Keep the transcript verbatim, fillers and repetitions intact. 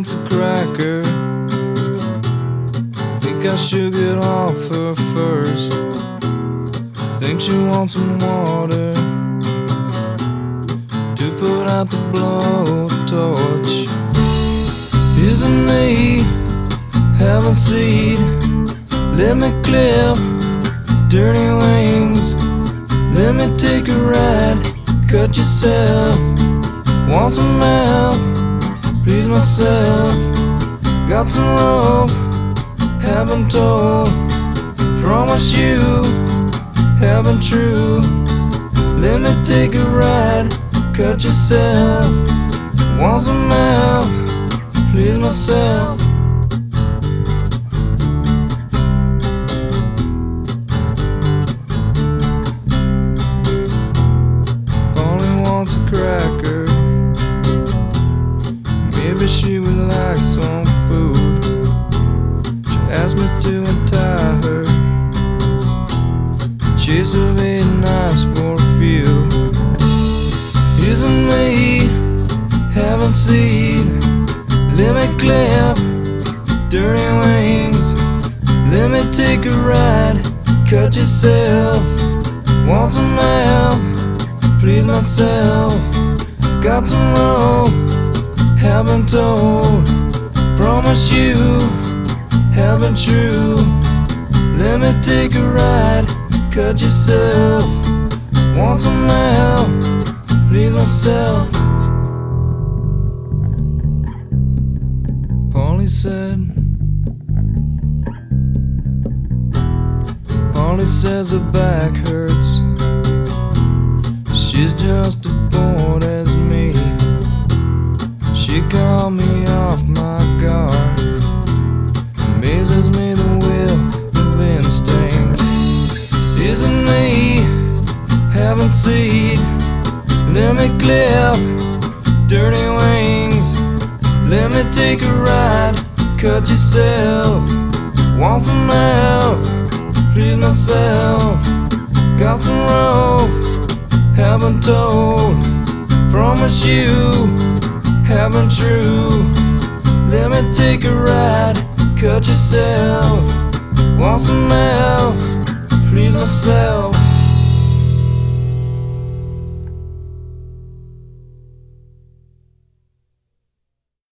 wants a cracker. Think I should get off her first. Think she wants some water to put out the blowtorch. Isn't me have a seed? Let me clip dirty wings. Let me take a ride. Cut yourself. Want some help? Please myself. Got some rope. Haven't told. Promise you. Haven't true. Let me take a ride. Cut yourself. Want some help? Please myself. Polly wants a cracker. Maybe she would like some food. She asked me to untie her. Chase her very nice for a few. Isn't me having seed? Let me clip dirty wings. Let me take a ride. Cut yourself. Want some help? Please myself. Got some rope. Haven't told. Promise you. Haven't true. Let me take a ride. Cut yourself. Want some help? Please myself. Polly said. Polly says her back hurts. She's just as bored as me. She called me off my guard. Amazes me the will of instinct. Isn't me having seed? Let me clip dirty wings. Let me take a ride. Cut yourself. Want some help? Please myself. Got some rope. Haven't told. Promise you. Haven't true. Let me take a ride. Cut yourself. Want some help? Please myself.